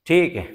ठीक है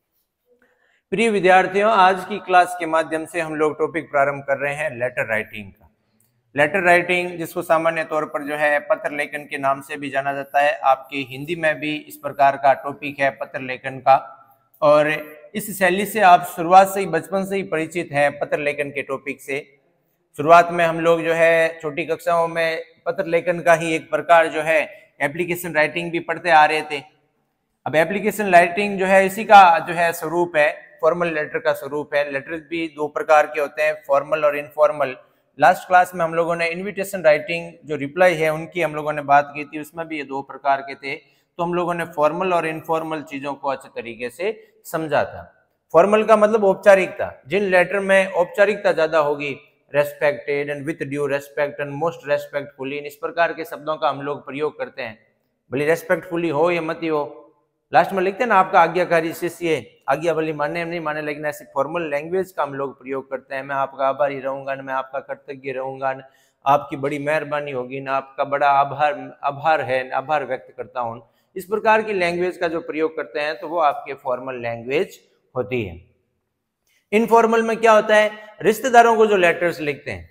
प्रिय विद्यार्थियों, आज की क्लास के माध्यम से हम लोग टॉपिक प्रारंभ कर रहे हैं लेटर राइटिंग का। लेटर राइटिंग जिसको सामान्य तौर पर जो है पत्र लेखन के नाम से भी जाना जाता है, आपकी हिंदी में भी इस प्रकार का टॉपिक है पत्र लेखन का। और इस शैली से आप शुरुआत से ही बचपन से ही परिचित हैं पत्र लेखन के टॉपिक से। शुरुआत में हम लोग जो है छोटी कक्षाओं में पत्र लेखन का ही एक प्रकार जो है एप्लीकेशन राइटिंग भी पढ़ते आ रहे थे। अब एप्लीकेशन राइटिंग जो है इसी का जो है स्वरूप है, फॉर्मल लेटर का स्वरूप है। लेटर भी दो प्रकार के होते हैं, फॉर्मल और इनफॉर्मल। लास्ट क्लास में हम लोगों ने इनविटेशन राइटिंग जो रिप्लाई है उनकी हम लोगों ने बात की थी, उसमें भी ये दो प्रकार के थे। तो हम लोगों ने फॉर्मल और इनफॉर्मल चीजों को अच्छे तरीके से समझा था। फॉर्मल का मतलब औपचारिकता, जिन लेटर में औपचारिकता ज्यादा होगी, respected and with due respect and most respectfully, इस प्रकार के शब्दों का हम लोग प्रयोग करते हैं। भले रेस्पेक्टफुली हो या मत हो, लास्ट में लिखते हैं ना आपका आज्ञाकारी शिष्य, आज्ञा भली माने नहीं माने, लेकिन ऐसी फॉर्मल लैंग्वेज का हम लोग प्रयोग करते हैं। मैं आपका आभारी रहूंगा, मैं आपका कृतज्ञ रहूंगा, आपकी बड़ी मेहरबानी होगी ना, आपका बड़ा आभार है, आभार व्यक्त करता हूँ। इस प्रकार की लैंग्वेज का जो प्रयोग करते हैं तो वो आपके फॉर्मल लैंग्वेज होती है। इनफॉर्मल में क्या होता है, रिश्तेदारों को जो लेटर्स लिखते हैं।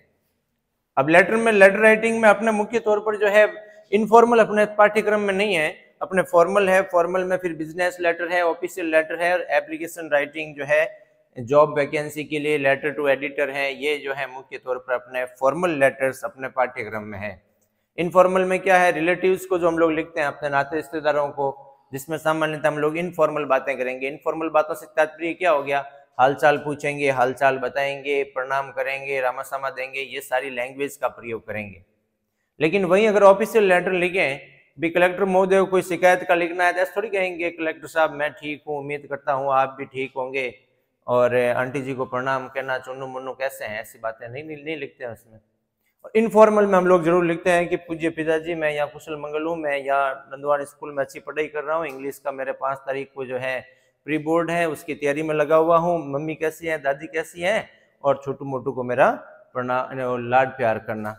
अब लेटर में, लेटर राइटिंग में अपने मुख्य तौर पर जो है इनफॉर्मल अपने पाठ्यक्रम में नहीं है, अपने फॉर्मल है। फॉर्मल में फिर बिजनेस लेटर है, ऑफिशियल लेटर है, और एप्लीकेशन राइटिंग जो है जॉब वैकेंसी के लिए लेटर टू एडिटर है। ये जो है मुख्य तौर पर अपने फॉर्मल लेटर्स अपने पाठ्यक्रम में है। इनफॉर्मल में क्या है, रिलेटिव्स को जो हम लोग लिखते हैं, अपने नाते रिश्तेदारों को, जिसमें सामान्यतः हम लोग इनफॉर्मल बातें करेंगे। इनफॉर्मल बातों से तात्पर्य क्या हो गया, हालचाल पूछेंगे, हालचाल बताएंगे, प्रणाम करेंगे, रामासामा देंगे, ये सारी लैंग्वेज का प्रयोग करेंगे। लेकिन वहीं अगर ऑफिशियल लेटर लिखें, भी कलेक्टर महोदय को कोई शिकायत का लिखना है, तो ऐसे थोड़ी कहेंगे कलेक्टर साहब मैं ठीक हूँ, उम्मीद करता हूँ आप भी ठीक होंगे, और आंटी जी को प्रणाम कहना, चुन्नू मुन्नू कैसे हैं, ऐसी बातें नहीं लिखते हैं उसमें। और इनफॉर्मल में हम लोग जरूर लिखते हैं कि पूज्य पिताजी मैं यहाँ कुशल मंगल हूँ, मैं यहाँ नंदवान स्कूल में अच्छी पढ़ाई कर रहा हूँ, इंग्लिश का मेरे 5 तारीख को जो है प्री बोर्ड है, उसकी तैयारी में लगा हुआ हूँ। मम्मी कैसी है, दादी कैसी है, और छोटू मोटू को मेरा प्रणाम, लाड प्यार करना।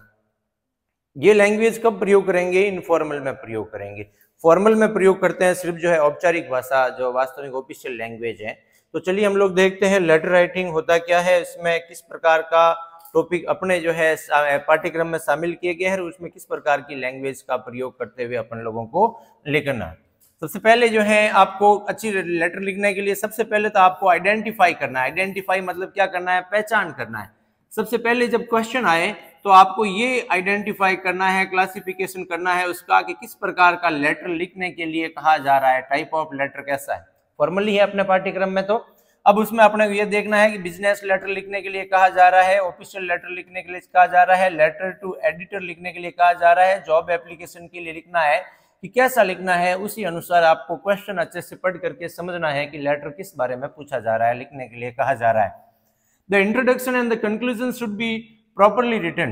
ये लैंग्वेज कब प्रयोग करेंगे, इनफॉर्मल में प्रयोग करेंगे। फॉर्मल में प्रयोग करते हैं सिर्फ जो है औपचारिक भाषा, जो वास्तविक ऑफिशियल लैंग्वेज है। तो चलिए हम लोग देखते हैं लेटर राइटिंग होता क्या है, इसमें किस प्रकार का टॉपिक अपने जो है पाठ्यक्रम में शामिल किए गए हैं, उसमें किस प्रकार की लैंग्वेज का प्रयोग करते हुए अपन लोगों को लिखना। सबसे पहले जो है आपको अच्छी लेटर लिखने के लिए सबसे पहले तो आपको आइडेंटिफाई करना है। आइडेंटिफाई मतलब क्या करना है, पहचान करना है। सबसे पहले जब क्वेश्चन आए तो आपको ये आइडेंटिफाई करना है, क्लासिफिकेशन करना है उसका कि किस प्रकार का लेटर लिखने के लिए कहा जा रहा है, टाइप ऑफ लेटर कैसा है। फॉर्मली है अपने पाठ्यक्रम में, तो अब उसमें अपने ये देखना है कि बिजनेस लेटर लिखने के लिए कहा जा रहा है, ऑफिशियल लेटर लिखने के लिए कहा जा रहा है, लेटर टू एडिटर लिखने के लिए कहा जा रहा है, जॉब एप्लीकेशन के लिए लिखना है कि कैसा लिखना है। उसी अनुसार आपको क्वेश्चन अच्छे से पढ़ करके समझना है कि लेटर किस बारे में पूछा जा रहा है, लिखने के लिए कहा जा रहा है। The introduction and the conclusion should be properly written.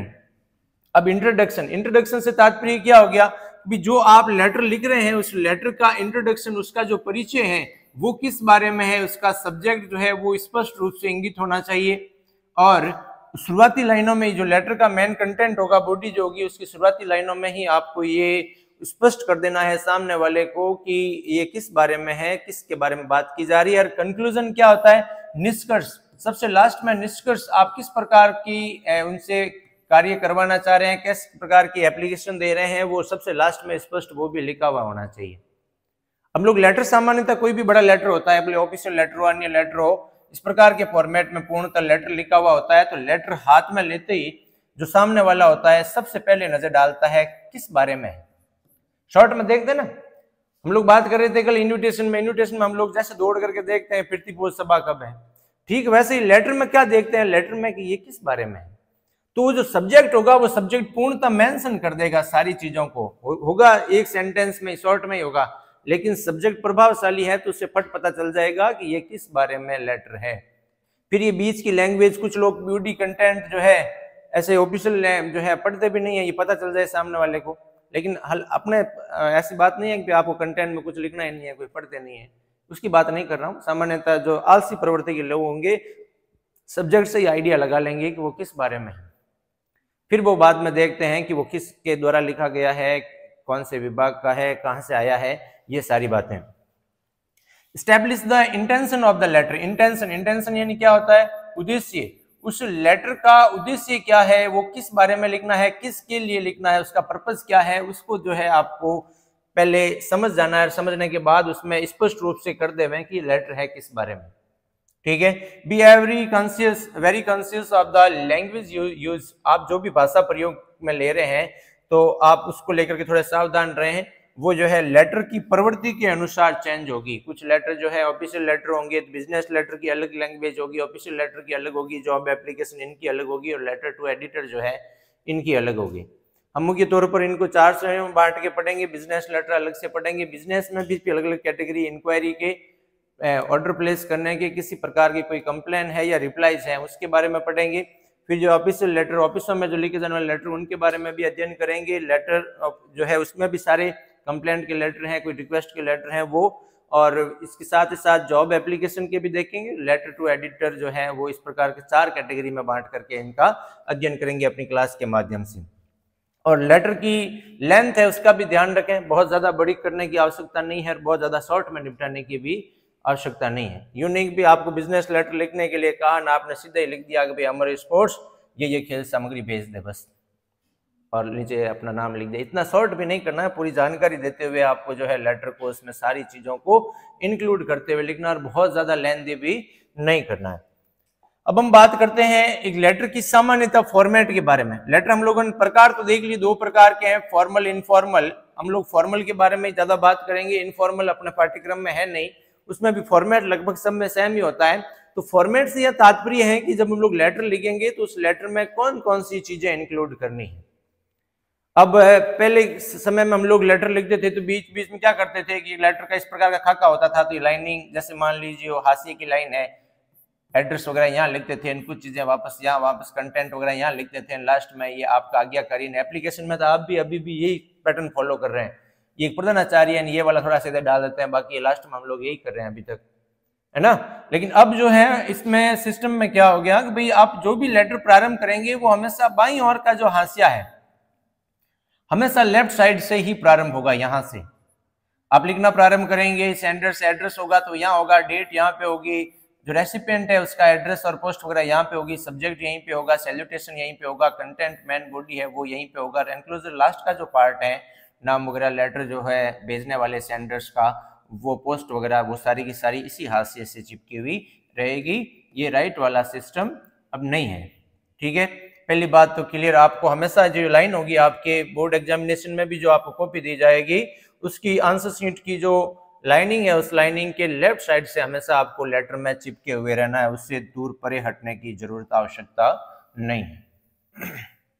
अब इंट्रोडक्शन से तात्पर्य क्या हो गया, भी जो आप लेटर लिख रहे हैं उस लेटर का इंट्रोडक्शन, उसका जो परिचय है वो किस बारे में है, उसका सब्जेक्ट जो है वो स्पष्ट रूप से इंगित होना चाहिए। और शुरुआती लाइनों में जो लेटर का मेन कंटेंट होगा, बॉडी जो होगी, उसकी शुरुआती लाइनों में ही आपको ये स्पष्ट कर देना है सामने वाले को कि ये किस बारे में है, किसके बारे में बात की जा रही है। और कंक्लूजन क्या होता है, निष्कर्ष। सबसे लास्ट में निष्कर्ष, आप किस प्रकार की उनसे कार्य करवाना चाह रहे हैं, किस प्रकार की एप्लीकेशन दे रहे हैं, वो सबसे लास्ट में स्पष्ट वो भी लिखा हुआ होना चाहिए। हम लोग लेटर सामान्यतः कोई भी बड़ा लेटर होता है, भले ऑफिशियल लेटर हो, अन्य लेटर हो, इस प्रकार के फॉर्मेट में पूर्णतः लेटर लिखा हुआ होता है। तो लेटर हाथ में लेते ही जो सामने वाला होता है सबसे पहले नजर डालता है किस बारे में है। शॉर्ट में देखते ना, हम लोग बात कर रहे थे कल इन्विटेशन में हम लोग जैसे दौड़ करके देखते हैं प्रतिभोज सभा कब है, ठीक वैसे ही लेटर में क्या देखते हैं, लेटर में कि ये किस बारे में है। तो जो सब्जेक्ट होगा वो सब्जेक्ट पूर्णतः मेंशन कर देगा सारी चीजों को, होगा एक सेंटेंस में, शॉर्ट में ही होगा, लेकिन सब्जेक्ट प्रभावशाली है तो उससे फट पता चल जाएगा कि ये किस बारे में लेटर है। फिर ये बीच की लैंग्वेज, कुछ लोग ब्यूटी कंटेंट जो है ऐसे ऑफिशियल जो है पढ़ते भी नहीं है, ये पता चल जाए सामने वाले को, लेकिन अपने ऐसी बात नहीं है कि आपको कंटेंट में कुछ लिखना ही नहीं है, कोई पढ़ते नहीं है, उसकी बात नहीं कर रहा हूँ। सामान्यतः जो आलसी प्रवृत्ति के लोग होंगे सब्जेक्ट से ही आइडिया लगा लेंगे कि वो किस बारे में है। फिर वो बाद में देखते हैं कि वो किसके द्वारा लिखा गया है, कौन से विभाग का है, कहाँ से आया है, ये सारी बातें। Establish the intention of the letter. Intention यानी क्या होता है, उद्देश्य। उस लेटर का उद्देश्य क्या है, वो किस बारे में लिखना है, किसके लिए लिखना है, उसका पर्पस क्या है, उसको जो है आपको पहले समझ जाना है। समझने के बाद उसमें स्पष्ट रूप से कर देवें कि लेटर है किस बारे में। ठीक है, be very conscious of the language use. आप जो भी भाषा प्रयोग में ले रहे हैं तो आप उसको लेकर के थोड़े सावधान रहें। वो जो है लेटर की प्रवृत्ति के अनुसार चेंज होगी। कुछ लेटर जो है ऑफिशियल लेटर होंगे, बिजनेस लेटर की अलग लैंग्वेज होगी, ऑफिशियल लेटर की अलग होगी, जॉब एप्लीकेशन इनकी अलग होगी, और लेटर टू एडिटर जो है इनकी अलग होगी। हम मुख्य तौर पर इनको 4 श्रेणियों में बांट के पढ़ेंगे। बिजनेस लेटर अलग से पढ़ेंगे, बिजनेस में भी अलग अलग कैटेगरी, इंक्वायरी के, ऑर्डर प्लेस करने के, किसी प्रकार की कोई कंप्लेन है या रिप्लाईज है उसके बारे में पढ़ेंगे। फिर जो ऑफिशियल लेटर, ऑफिसों में जो लिखे जाने वाले लेटर, उनके बारे में भी अध्ययन करेंगे। लेटर जो है उसमें भी सारे कंप्लेंट के लेटर हैं, कोई रिक्वेस्ट के लेटर हैं वो, और इसके साथ ही साथ जॉब एप्लीकेशन के भी देखेंगे। लेटर टू एडिटर जो है वो इस प्रकार के 4 कैटेगरी में बांट करके इनका अध्ययन करेंगे अपनी क्लास के माध्यम से। और लेटर की लेंथ है उसका भी ध्यान रखें, बहुत ज्यादा बड़ी करने की आवश्यकता नहीं है, बहुत ज्यादा शॉर्ट में निपटाने की भी आवश्यकता नहीं है। यूनिक भी आपको बिजनेस लेटर लिखने के लिए कहा ना, आपने सीधे ही लिख दिया कि भाई अमर स्पोर्ट्स ये खेल सामग्री भेज दे बस, और नीचे अपना नाम लिख दे। इतना शॉर्ट भी नहीं करना है, पूरी जानकारी देते हुए आपको जो है लेटर को उसमें सारी चीजों को इंक्लूड करते हुए लिखना, और बहुत ज्यादा लेंथी भी नहीं करना है। अब हम बात करते हैं एक लेटर की सामान्यतः फॉर्मेट के बारे में। लेटर हम लोगों ने प्रकार तो देख लिए, 2 प्रकार के हैं, फॉर्मल इनफॉर्मल। हम लोग फॉर्मल के बारे में ज्यादा बात करेंगे, इनफॉर्मल अपने पाठ्यक्रम में है नहीं, उसमें भी फॉर्मेट लगभग सब में सेम ही होता है। तो फॉर्मेट से यह तात्पर्य है कि जब हम लोग लेटर लिखेंगे तो उस लेटर में कौन कौन सी चीजें इंक्लूड करनी है। अब पहले समय में हम लोग लेटर लिखते थे तो बीच बीच में क्या करते थे कि लेटर का इस प्रकार का खाका होता था, तो लाइनिंग, जैसे मान लीजिए वो हाशिए की लाइन है, एड्रेस वगैरह यहाँ लिखते थे, कुछ चीजें वापस यहाँ, वापस कंटेंट वगैरह यहाँ लिखते थे, लास्ट में ये आपका आज्ञाकारी। एप्लीकेशन में तो आप भी अभी भी यही पैटर्न फॉलो कर रहे हैं, ये प्रधानाचार्य ये वाला थोड़ा सा डाल देते हैं, बाकी लास्ट में हम लोग यही कर रहे हैं अभी तक, है ना। लेकिन अब जो है इसमें सिस्टम में क्या हो गया कि भाई आप जो भी लेटर प्रारंभ करेंगे वो हमेशा बाईं ओर का जो हाशिया है हमेशा लेफ्ट साइड से ही प्रारंभ होगा। यहां से आप लिखना प्रारंभ करेंगे, सेंडर से एड्रेस होगा तो यहाँ होगा, डेट यहाँ पे होगी, जो रेसिपिएंट है उसका एड्रेस और पोस्ट वगैरह यहाँ पे होगी, सब्जेक्ट यहीं पे होगा, सैल्यूटेशन यहीं पे होगा, कंटेंट मेन बॉडी है वो यहीं पे होगा, एनक्लोजर लास्ट का जो पार्ट है, नाम वगैरह, लेटर जो है भेजने वाले सेंडर्स का, वो पोस्ट वगैरह, वो सारी की सारी इसी हाशिए से चिपकी हुई रहेगी। ये राइट वाला सिस्टम अब नहीं है। ठीक है, पहली बात तो क्लियर। आपको हमेशा जो लाइन होगी आपके बोर्ड एग्जामिनेशन में भी जो आपको कॉपी दी जाएगी उसकी आंसर शीट की जो लाइनिंग है उस लाइनिंग के लेफ्ट साइड से हमेशा आपको लेटर में चिपके हुए रहना है, उससे दूर परे हटने की जरूरत आवश्यकता नहीं है।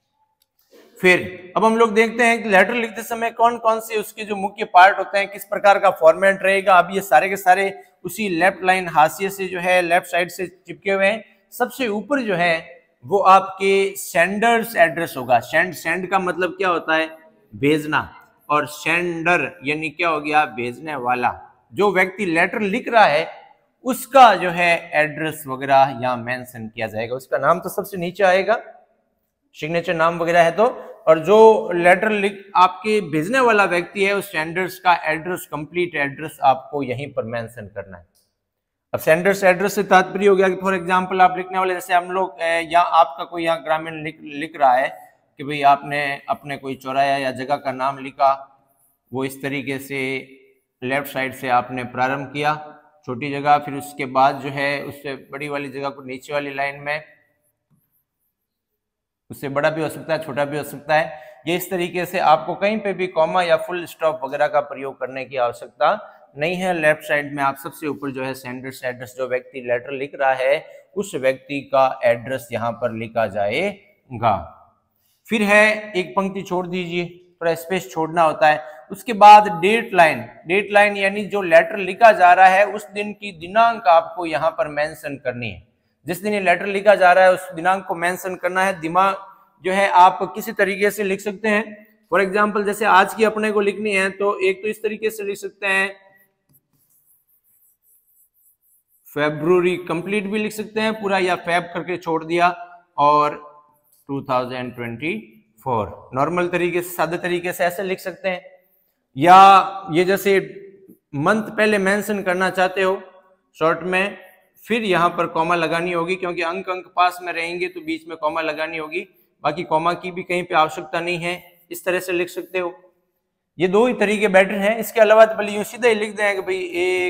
फिर अब हम लोग देखते हैं कि लेटर लिखते समय कौन कौन से उसके जो मुख्य पार्ट होते हैं, किस प्रकार का फॉर्मेट रहेगा। अब ये सारे के सारे उसी लेफ्ट लाइन हाशिए से जो है लेफ्ट साइड से चिपके हुए हैं। सबसे ऊपर जो है वो आपके सेंडर्स एड्रेस होगा। सेंड का मतलब क्या होता है, भेजना, और सेंडर यानी क्या हो गया, भेजने वाला। जो व्यक्ति लेटर लिख रहा है उसका जो है एड्रेस वगैरह यहाँ मेंशन किया जाएगा, उसका नाम तो सबसे नीचे आएगा, सिग्नेचर नाम वगैरह है तो, और जो लेटर लिख आपके भेजने वाला व्यक्ति है उस सेंडर्स का एड्रेस, कंप्लीट एड्रेस आपको यहीं पर मेंशन करना है। अब सेंडर्स एड्रेस से तात्पर्य हो गया कि फॉर एग्जांपल आप लिखने वाले, जैसे हम लोग या आपका कोई यहाँ ग्रामीण लिख रहा है कि भाई आपने अपने कोई चौराया या जगह का नाम लिखा, वो इस तरीके से लेफ्ट साइड से आपने प्रारंभ किया, छोटी जगह, फिर उसके बाद जो है उससे बड़ी वाली जगह को नीचे वाली लाइन में, उससे बड़ा भी हो सकता है छोटा भी हो सकता है। ये इस तरीके से आपको कहीं पे भी कॉमा या फुल स्टॉप वगैरह का प्रयोग करने की आवश्यकता नहीं है। लेफ्ट साइड में आप सबसे ऊपर जो है सेंडर्स एड्रेस, जो व्यक्ति लेटर लिख रहा है उस व्यक्ति का एड्रेस यहाँ पर लिखा जाएगा। फिर है एक पंक्ति छोड़ दीजिए, थोड़ा स्पेस छोड़ना होता है। उसके बाद डेट लाइन यानी जो लेटर लिखा जा रहा है उस दिन की दिनांक आपको यहाँ पर मेंशन करनी है। जिस दिन ये लेटर लिखा जा रहा है उस दिनांक को मेंशन करना है। दिमाग जो है आप किसी तरीके से लिख सकते हैं, फॉर एग्जांपल जैसे आज की अपने को लिखनी है तो एक तो इस तरीके से लिख सकते हैं, फरवरी कंप्लीट भी लिख सकते हैं पूरा, या फेब करके छोड़ दिया, और 2024 नॉर्मल तरीके से, सादे तरीके से ऐसे लिख सकते हैं। या ये जैसे मंथ पहले मेंशन करना चाहते हो शॉर्ट में, फिर यहाँ पर कॉमा लगानी होगी, क्योंकि अंक पास में रहेंगे तो बीच में कॉमा लगानी होगी। बाकी कॉमा की भी कहीं पे आवश्यकता नहीं है, इस तरह से लिख सकते हो। ये दो ही तरीके बेटर हैं। इसके अलावा तो भले यूं सीधा ही लिख दें कि भाई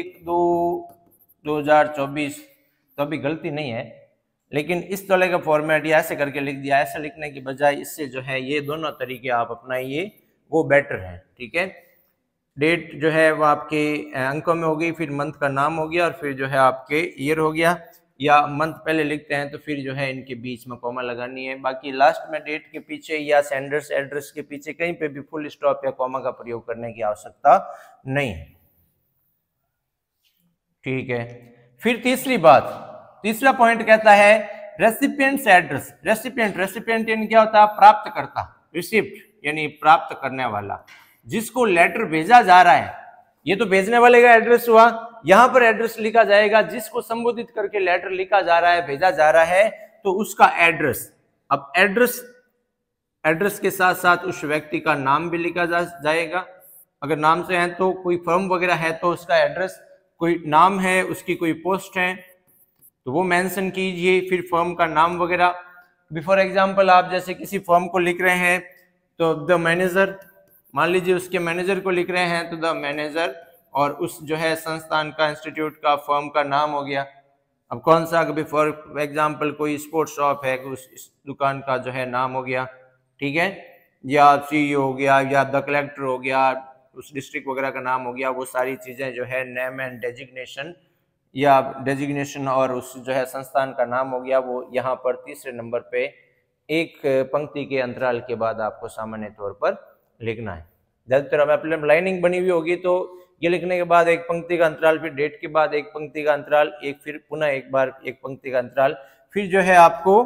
1/2/2024, तो अभी गलती नहीं है, लेकिन इस तरह का फॉर्मेट या ऐसे करके लिख दिया। ऐसे लिखने की बजाय इससे जो है ये दोनों तरीके आप अपनाइए, वो बेटर है। ठीक है, डेट जो है वो आपके अंकों में हो गई, फिर मंथ का नाम हो गया, और फिर जो है आपके ईयर हो गया। या मंथ पहले लिखते हैं तो फिर जो है इनके बीच में कॉमा लगानी है। बाकी लास्ट में डेट के पीछे या सेंडर्स एड्रेस के पीछे कहीं पे भी फुल स्टॉप या कॉमा का प्रयोग करने की आवश्यकता नहीं है। ठीक है, फिर तीसरी बात, तीसरा पॉइंट कहता है रेसिपिएंट्स एड्रेस। रेसिपिएंट यानी क्या होता है? प्राप्तकर्ता। रिसिप्ट यानी प्राप्त करने वाला, जिसको लेटर भेजा जा रहा है। ये तो भेजने वाले का एड्रेस हुआ, यहां पर एड्रेस लिखा जाएगा जिसको संबोधित करके लेटर लिखा जा रहा है, भेजा जा रहा है, तो उसका एड्रेस। अब एड्रेस के साथ साथ उस व्यक्ति का नाम भी लिखा जाएगा। अगर नाम से है तो कोई फर्म वगैरह है तो उसका एड्रेस, कोई नाम है, उसकी कोई पोस्ट है तो वो मेंशन कीजिए, फिर फर्म का नाम वगैरह। फॉर एग्जांपल आप जैसे किसी फर्म को लिख रहे हैं तो द मैनेजर, मान लीजिए उसके मैनेजर को लिख रहे हैं तो द मैनेजर, और उस जो है संस्थान का, इंस्टीट्यूट का, फर्म का नाम हो गया। अब कौन सा, कभी फॉर एग्जांपल कोई स्पोर्ट्स शॉप है, उस दुकान का जो है नाम हो गया। ठीक है, या सीईओ हो गया, या द कलेक्टर हो गया, उस डिस्ट्रिक्ट वगैरह का नाम हो गया। वो सारी चीजें जो है नेम एंड डेजिग्नेशन, या डेजिग्नेशन और उस जो है संस्थान का नाम हो गया, वो यहाँ पर तीसरे नंबर पे एक पंक्ति के अंतराल के बाद आपको सामान्य तौर पर लिखना है। ज्यादातर अब अपने लाइनिंग बनी हुई होगी तो ये लिखने के बाद एक पंक्ति का अंतराल, फिर डेट के बाद एक पंक्ति का अंतराल, एक फिर पुनः एक बार एक पंक्ति का अंतराल। फिर जो है आपको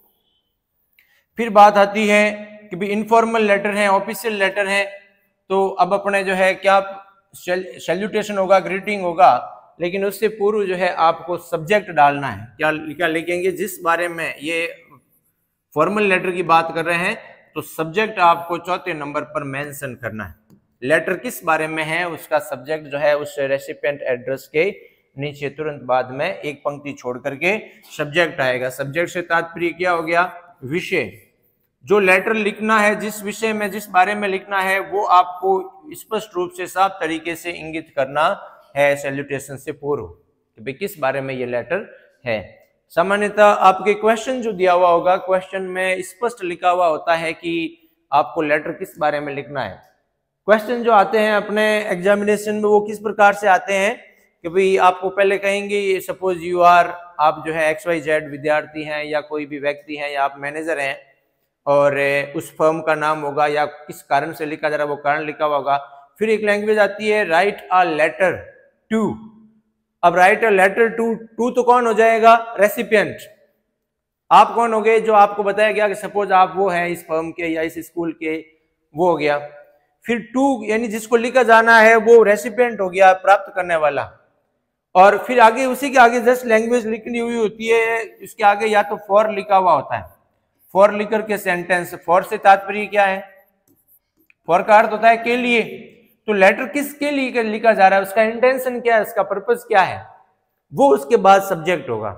फिर बात आती है कि भी इनफॉर्मल लेटर है, ऑफिशियल लेटर है, तो अब अपने जो है क्या सैल्यूटेशन होगा, ग्रीटिंग होगा, लेकिन उससे पूर्व जो है आपको सब्जेक्ट डालना है। क्या लिखेंगे? जिस बारे में ये फॉर्मल लेटर की बात कर रहे हैं तो सब्जेक्ट आपको चौथे नंबर पर मेंशन करना है। लेटर किस बारे में है उसका सब्जेक्ट जो है उस रेसिपिएंट एड्रेस के नीचे तुरंत बाद में एक पंक्ति छोड़ करके सब्जेक्ट आएगा। सब्जेक्ट से तात्पर्य क्या हो गया? विषय। जो लेटर लिखना है, जिस विषय में, जिस बारे में लिखना है, वो आपको स्पष्ट रूप से साफ तरीके से इंगित करना है सैल्यूटेशन से पूर्व कि भाई किस बारे में ये लेटर है। सामान्यतः आपके क्वेश्चन जो दिया हुआ होगा, क्वेश्चन में स्पष्ट लिखा हुआ होता है कि आपको लेटर किस बारे में लिखना है। क्वेश्चन जो आते हैं अपने एग्जामिनेशन में वो किस प्रकार से आते हैं कि भाई आपको पहले कहेंगे सपोज यू आर, आप जो है XYZ विद्यार्थी हैं या कोई भी व्यक्ति हैं या आप मैनेजर हैं, और उस फर्म का नाम होगा या किस कारण से लिखा जा रहा है वो कारण लिखा हुआ होगा। फिर एक लैंग्वेज आती है राइट अ लेटर टू। अब राइट अ लेटर टू तो कौन हो जाएगा? रेसिपिएंट। आप कौन हो गए? जो आपको बताया गया कि सपोज आप वो हैं इस फर्म के या इस स्कूल के, वो हो गया। फिर टू यानी जिसको लिखा जाना है वो रेसिपिएंट हो गया, प्राप्त करने वाला। और फिर आगे उसी के आगे जस्ट लैंग्वेज लिखनी हुई होती है, इसके आगे या तो फॉर लिखा हुआ होता है। फॉर लिखकर के सेंटेंस, फॉर से तात्पर्य क्या है? फॉर का अर्थ होता है के लिए। तो लेटर किसके लिए लिखा जा रहा है, उसका इंटेंशन क्या है, उसका पर्पस क्या है, वो उसके बाद सब्जेक्ट होगा।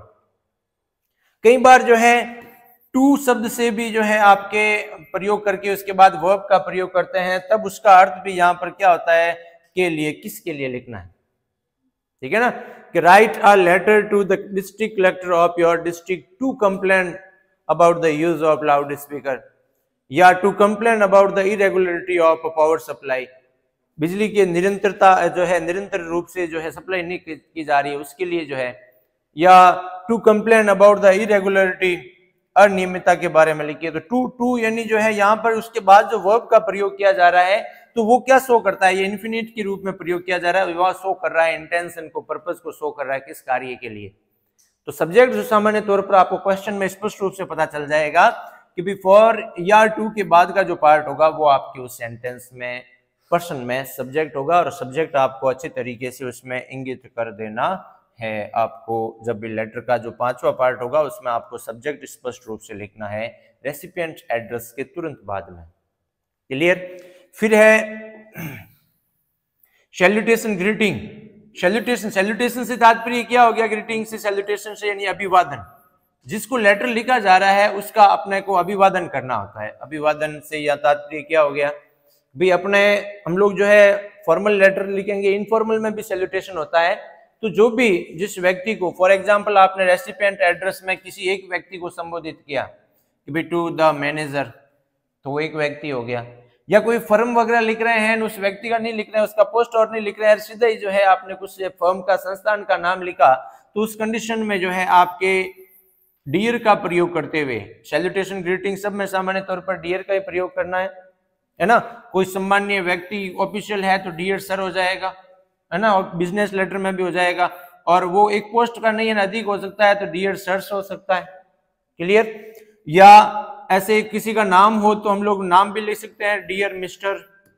कई बार जो है टू शब्द से भी जो है आपके प्रयोग करके उसके बाद वर्ब का प्रयोग करते हैं, तब उसका अर्थ भी यहां पर क्या होता है? के लिए, किसके लिए लिखना है। ठीक है ना, कि write a letter to the district collector of your district to complain about the use of loudspeaker, या to complain about the irregularity of power supply. बिजली की निरंतरता जो है, निरंतर रूप से जो है सप्लाई नहीं की जा रही है, उसके लिए जो है। या to complain about the irregularity, अनियमितता के बारे में लिखिए। तो टू यानी जो है यहाँ पर उसके बाद जो वर्ब का प्रयोग किया जा रहा है, तो वो क्या शो करता है? ये इन्फिनिट के रूप में प्रयोग किया जा रहा है, वह शो कर रहा है इंटेंशन को, पर्पस को शो कर रहा है किस कार्य के लिए। तो सब्जेक्ट जो सामान्य तौर पर आपको क्वेश्चन में स्पष्ट रूप से पता चल जाएगा कि भी फॉर या टू के बाद का जो पार्ट होगा वो आपके उस सेंटेंस में, पर्सन में सब्जेक्ट होगा, और सब्जेक्ट आपको अच्छे तरीके से उसमें इंगित कर देना है। आपको जब भी लेटर का जो पांचवा पार्ट होगा उसमें आपको सब्जेक्ट स्पष्ट रूप से लिखना है रेसिपिएंट एड्रेस के तुरंत बाद में। क्लियर? फिर है सैल्यूटेशन, ग्रीटिंग, सैल्यूटेशन, सैल्यूटेशन से तात्पर्य क्या हो गया? ग्रीटिंग से, सैल्यूटेशन से यानी अभिवादन। जिसको लेटर लिखा जा रहा है उसका अपने को अभिवादन करना होता है। अभिवादन से या तात्पर्य क्या हो गया भाई? अपने हम लोग जो है फॉर्मल लेटर लिखेंगे, इनफॉर्मल में भी सैल्यूटेशन होता है। तो जो भी जिस व्यक्ति को, फॉर एग्जांपल आपने रेसिपिएंट एड्रेस में किसी एक व्यक्ति को संबोधित किया कि भाई टू द मैनेजर, तो वो एक व्यक्ति हो गया। या कोई फर्म वगैरह लिख रहे हैं, उस व्यक्ति का नहीं लिख रहे हैं, उसका पोस्ट और नहीं लिख रहे हैं, सीधा ही जो है आपने कुछ फर्म का, संस्थान का नाम लिखा, तो उस कंडीशन में जो है आपके डियर का प्रयोग करते हुए, सैल्यूटेशन ग्रीटिंग सब में सामान्य तौर पर डियर का ही प्रयोग करना है ना। कोई सम्मानीय व्यक्ति ऑफिशियल है तो डियर सर हो जाएगा, है ना, और बिजनेस लेटर में भी हो जाएगा। और वो एक पोस्ट का नहीं है, अधिक हो सकता है तो डियर सर्स हो सकता है। क्लियर? या ऐसे किसी का नाम हो तो हम लोग नाम भी लिख सकते हैं, डियर मिस्टर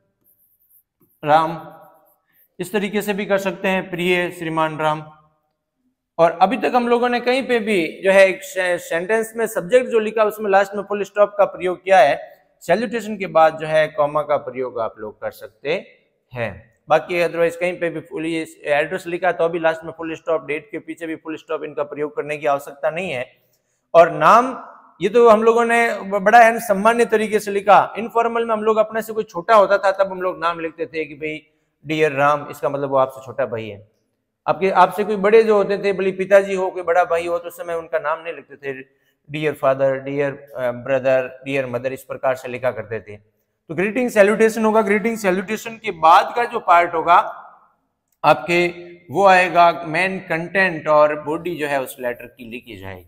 राम, इस तरीके से भी कर सकते हैं, प्रिय श्रीमान राम। और अभी तक हम लोगों ने कहीं पे भी जो है एक सेंटेंस में सब्जेक्ट जो लिखा उसमें लास्ट में फुल स्टॉप का प्रयोग किया है। सैल्यूटेशन के बाद जो है कॉमा का प्रयोग आप लोग कर सकते हैं। बाकी अदरवाइज कहीं पे भी फुल एड्रेस लिखा तो अभी लास्ट में फुल स्टॉप, डेट के पीछे भी फुल स्टॉप, इनका प्रयोग करने की आवश्यकता नहीं है। और नाम, ये तो हम लोगों ने बड़ा है सामान्य तरीके से लिखा। इनफॉर्मल में हम लोग अपने से कोई छोटा होता था तब हम लोग नाम लिखते थे कि भाई डियर राम, इसका मतलब वो आपसे छोटा भाई है। आपसे कोई बड़े जो होते थे, भले पिताजी हो, कोई बड़ा भाई हो, तो उस समय उनका नाम नहीं लिखते थे, dear father, dear brother, dear mother, इस प्रकार से लिखा करते थे। तो ग्रीटिंग सैल्यूटेशन होगा। ग्रीटिंग सैल्यूटेशन के बाद का जो पार्ट होगा आपके, वो आएगा मेन कंटेंट, और बॉडी जो है उस लेटर की लिखी जाएगी।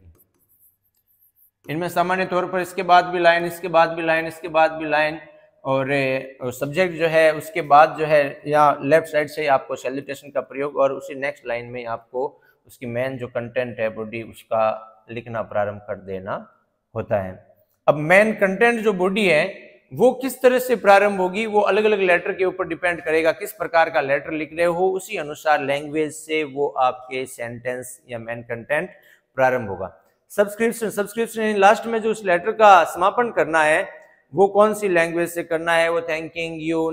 इनमें सामान्य तौर पर इसके बाद भी लाइन, इसके बाद भी लाइन, इसके बाद भी लाइन, और सब्जेक्ट जो है उसके बाद जो है या लेफ्ट साइड से आपको सैल्यूटेशन का प्रयोग, और उसी नेक्स्ट लाइन में आपको उसकी मेन जो कंटेंट है बॉडी, उसका लिखना प्रारंभ कर देना होता है। अब मेन कंटेंट जो बॉडी है वो किस तरह से प्रारंभ होगी, वो अलग अलग लेटर के ऊपर डिपेंड करेगा। किस प्रकार का लेटर लिख रहे हो उसी अनुसार लैंग्वेज से वो आपके सेंटेंस या मेन कंटेंट प्रारंभ होगा। सब्सक्रिप्शन, सब्सक्रिप्शन लास्ट में जो उस लेटर का समापन करना है वो कौन सी लैंग्वेज से करना है? वो thanking you,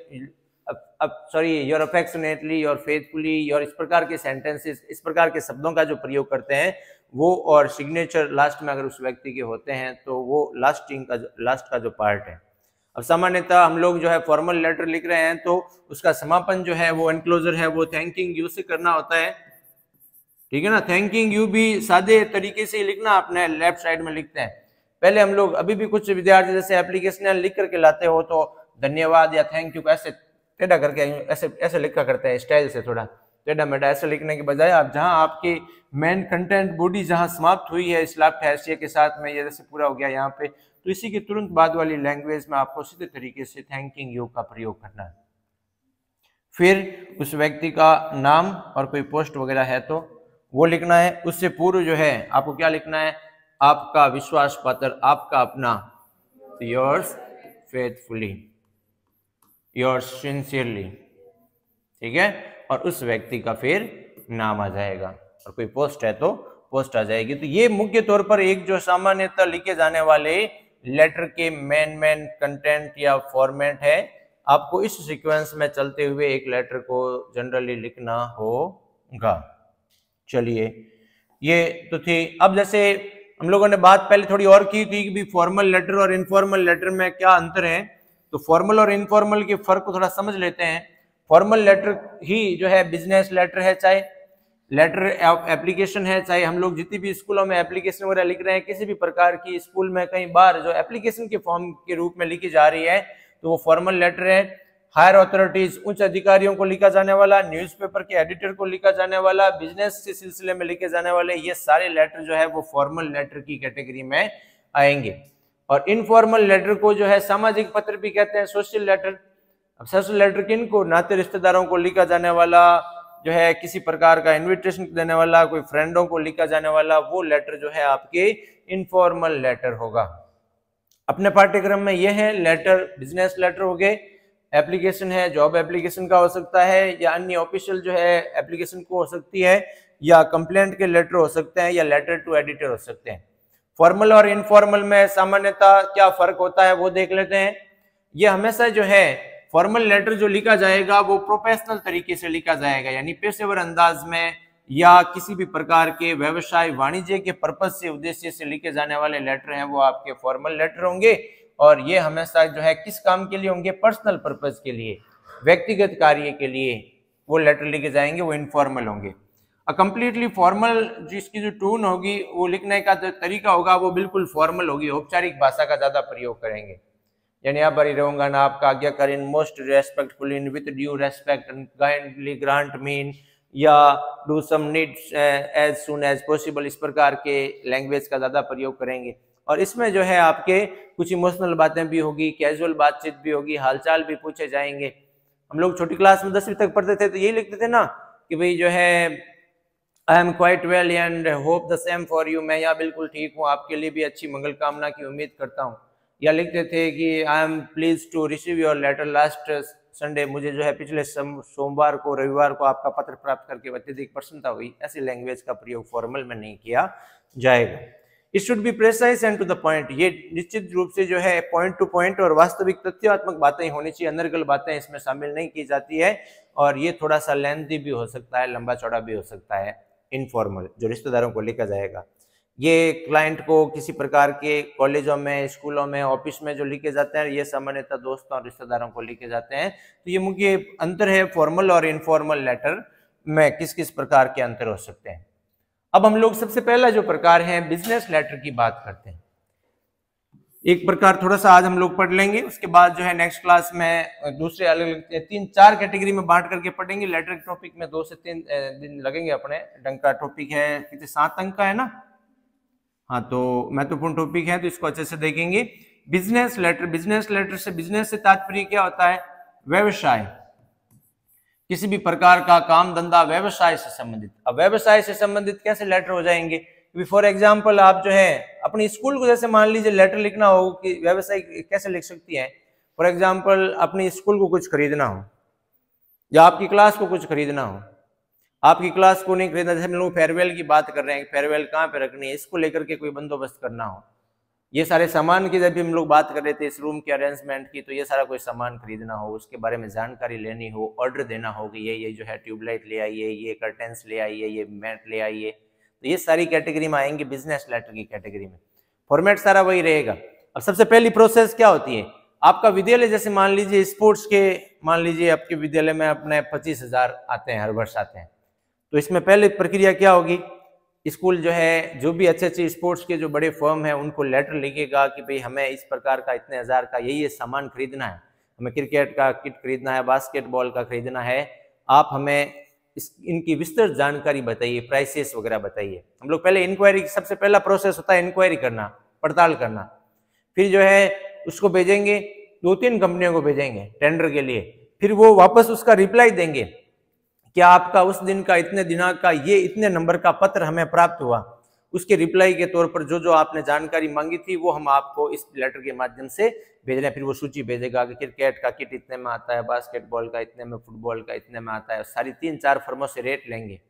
your affectionately, your faithfully, your, इस प्रकार के सेंटेंसेस, इस प्रकार के शब्दों का जो प्रयोग करते हैं वो, और सिग्नेचर लास्ट में अगर उस व्यक्ति के होते हैं तो वो लास्ट का जो पार्ट है। अब सामान्यतः हम लोग जो है फॉर्मल लेटर लिख रहे हैं तो उसका समापन जो है वो एनक्लोजर है वो थैंकिंग यू से करना होता है। ठीक है ना? थैंकिंग यू भी सादे तरीके से लिखना, अपने लेफ्ट साइड में लिखते हैं। पहले हम लोग, अभी भी कुछ विद्यार्थी जैसे एप्लीकेशन लिख करके लाते हो तो धन्यवाद या थैंक यू ऐसे टेढ़ा करके ऐसे लिखा करते हैं, स्टाइल से थोड़ा टेढ़ा मेढ़ा ऐसे लिखने के बजाय आप जहां आपकी मेन कंटेंट बॉडी जहां समाप्त हुई है इस लाफ्ट हैशिया के साथ में, ये जैसे पूरा हो गया यहाँ पे, तो इसी के तुरंत बाद वाली लैंग्वेज में आपको सीधे तरीके से थैंकिंग यू का प्रयोग करना है। फिर उस व्यक्ति का नाम और कोई पोस्ट वगैरह है तो वो लिखना है। उससे पूर्व जो है आपको क्या लिखना है? आपका विश्वास पात्र, आपका अपना, योर्स फेथफुली, योर्स सिंसियरली, ठीक है, और उस व्यक्ति का फिर नाम आ जाएगा, और कोई पोस्ट है तो पोस्ट आ जाएगी। तो ये मुख्य तौर पर एक जो सामान्यतः लिखे जाने वाले लेटर के मेन कंटेंट या फॉर्मेट है। आपको इस सीक्वेंस में चलते हुए एक लेटर को जनरली लिखना होगा। चलिए, ये तो थी। अब जैसे हम लोगों ने बात पहले थोड़ी और की थी कि भी फॉर्मल लेटर और इनफॉर्मल लेटर में क्या अंतर है, तो फॉर्मल और इनफॉर्मल के फर्क को थोड़ा समझ लेते हैं। फॉर्मल लेटर ही जो है बिजनेस लेटर है, चाहे लेटर एप्लीकेशन है, चाहे हम लोग जितनी भी स्कूलों में एप्लीकेशन वगैरह लिख रहे हैं, किसी भी प्रकार की स्कूल में कई बार जो एप्लीकेशन के फॉर्म के रूप में लिखी जा रही है तो वो फॉर्मल लेटर है। हायर अथॉरिटीज, उच्च अधिकारियों को लिखा जाने वाला, न्यूज़पेपर के एडिटर को लिखा जाने वाला, बिजनेस के सिलसिले में लिखे जाने वाले, ये सारे लेटर जो है वो फॉर्मल लेटर की कैटेगरी में आएंगे। और इनफॉर्मल लेटर को जो है सामाजिक पत्र भी कहते हैं, सोशल लेटर। अब सोशल लेटर किन को? नाते रिश्तेदारों को लिखा जाने वाला, जो है किसी प्रकार का इन्विटेशन देने वाला, कोई फ्रेंडों को लिखा जाने वाला, वो लेटर जो है आपके इनफॉर्मल लेटर होगा। अपने पाठ्यक्रम में यह है लेटर, बिजनेस लेटर हो गए, एप्लीकेशन है जॉब एप्लीकेशन का हो सकता है, या अन्य ऑफिशियल जो है एप्लीकेशन को हो सकती है, या कंप्लेंट के लेटर हो सकते हैं, या लेटर टू एडिटर हो सकते हैं। फॉर्मल और इनफॉर्मल में सामान्यतः क्या फर्क होता है वो देख लेते हैं। ये हमेशा जो है फॉर्मल लेटर जो लिखा जाएगा वो प्रोफेशनल तरीके से लिखा जाएगा, यानी पेशेवर अंदाज में या किसी भी प्रकार के व्यवसाय वाणिज्य के पर्पज से उद्देश्य से लिखे जाने वाले लेटर हैं वो आपके फॉर्मल लेटर होंगे। और ये हमेशा जो है किस काम के लिए होंगे, पर्सनल पर्पज के लिए, व्यक्तिगत कार्य के लिए वो लेटर लिखे जाएंगे, वो इनफॉर्मल होंगे। कंप्लीटली फॉर्मल जिसकी जो टोन होगी वो लिखने का जो तरीका होगा वो बिल्कुल फॉर्मल होगी, औपचारिक भाषा का ज्यादा प्रयोग करेंगे, यानी आप बरी रहूंगा ना आपका आज्ञाकारी, in most respectful, in with due respect, kindly grant me, या do some needs as soon as possible, इस प्रकार के लैंग्वेज का ज्यादा प्रयोग करेंगे। और इसमें जो है आपके कुछ इमोशनल बातें भी होगी, कैजुअल बातचीत भी होगी, हालचाल भी पूछे जाएंगे। हम लोग छोटी क्लास में 10वीं तक पढ़ते थे तो यही लिखते थे ना कि भाई जो है I am quite well and hope the same for you, मैं यहाँ बिल्कुल ठीक हूँ, आपके लिए भी अच्छी मंगल कामना की उम्मीद करता हूँ। या लिखते थे कि I am please to receive your letter last Sunday, मुझे जो है पिछले सोमवार को, रविवार को आपका पत्र प्राप्त करके अत्यधिक प्रसन्नता हुई। ऐसी लैंग्वेज का प्रयोग फॉर्मल में नहीं किया जाएगा। It should be precise and to the point, ये निश्चित रूप से जो है पॉइंट टू पॉइंट और वास्तविक तथ्यात्मक बातें होनी चाहिए, अनर्गल बातें इसमें शामिल नहीं की जाती है। और ये थोड़ा सा लेंथी भी हो सकता है, लंबा चौड़ा भी हो सकता है। इनफॉर्मल जो रिश्तेदारों को लिखा जाएगा, ये क्लाइंट को किसी प्रकार के कॉलेजों में, स्कूलों में, ऑफिस में जो लिखे जाते हैं, ये सामान्यतः दोस्तों और रिश्तेदारों को लिखे जाते हैं। तो ये मुख्य अंतर है फॉर्मल और इनफॉर्मल लेटर में, किस किस प्रकार के अंतर हो सकते हैं। अब हम लोग सबसे पहला जो प्रकार है बिजनेस लेटर की बात करते हैं। एक प्रकार थोड़ा सा आज हम लोग पढ़ लेंगे, उसके बाद जो है नेक्स्ट क्लास में दूसरे अलग 3-4 कैटेगरी में बांट करके पढ़ेंगे। लेटर टॉपिक में 2 से 3 दिन लगेंगे अपने। ढंग का टॉपिक है, कितने 7 अंक का है ना, हाँ, तो महत्वपूर्ण टॉपिक है, तो इसको अच्छे से देखेंगे। बिजनेस लेटर, बिजनेस लेटर से, बिजनेस से तात्पर्य क्या होता है, व्यवसाय, किसी भी प्रकार का काम धंधा व्यवसाय से संबंधित। अब व्यवसाय से संबंधित कैसे लेटर हो जाएंगे, फॉर एग्जाम्पल आप जो है अपनी स्कूल को जैसे मान लीजिए लेटर लिखना हो कि व्यवसाय कैसे लिख सकती है। फॉर एग्जाम्पल अपनी स्कूल को कुछ खरीदना हो या आपकी क्लास को कुछ खरीदना हो, आपकी क्लास को नहीं खरीदना, जैसे हम लोग फेयरवेल की बात कर रहे हैं, फेयरवेल कहाँ पे रखनी है, इसको लेकर के कोई बंदोबस्त करना हो, ये सारे सामान की जब भी हम लोग बात कर रहे थे इस रूम के अरेंजमेंट की, तो ये सारा कोई सामान खरीदना हो, उसके बारे में जानकारी लेनी हो, ऑर्डर देना हो कि ये जो है ट्यूबलाइट ले आइए, ये कर्टेंस ले आइए, ये मैट ले आइए, तो ये सारी कैटेगरी में आएंगे बिजनेस लेटर की कैटेगरी में। फॉर्मेट सारा वही रहेगा। अब सबसे पहली प्रोसेस क्या होती है, आपका विद्यालय जैसे मान लीजिए स्पोर्ट्स के, मान लीजिए आपके विद्यालय में अपने 25,000 आते हैं, हर वर्ष आते हैं, तो इसमें पहले प्रक्रिया क्या होगी, स्कूल जो है जो भी अच्छे अच्छे स्पोर्ट्स के जो बड़े फर्म है उनको लेटर लिखेगा कि भाई हमें इस प्रकार का इतने हजार का ये सामान खरीदना है, हमें क्रिकेट का किट खरीदना है, बास्केटबॉल का खरीदना है, आप हमें इनकी विस्तृत जानकारी बताइए, प्राइसेस वगैरह बताइए। हम लोग पहले इंक्वायरी, सबसे पहला प्रोसेस होता है इंक्वायरी करना, पड़ताल करना, फिर जो है उसको भेजेंगे, 2-3 कंपनियों को भेजेंगे टेंडर के लिए, फिर वो वापस उसका रिप्लाई देंगे कि आपका उस दिन का इतने दिनांक का ये इतने नंबर का पत्र हमें प्राप्त हुआ, उसके रिप्लाई के तौर पर जो जो आपने जानकारी मांगी थी वो हम आपको इस लेटर के माध्यम से भेज रहे हैं। फिर वो सूची भेजेगा कि क्रिकेट का किट इतने में आता है, बास्केटबॉल का इतने में, फुटबॉल का इतने में आता है, सारी 3-4 फर्मों से रेट लेंगे।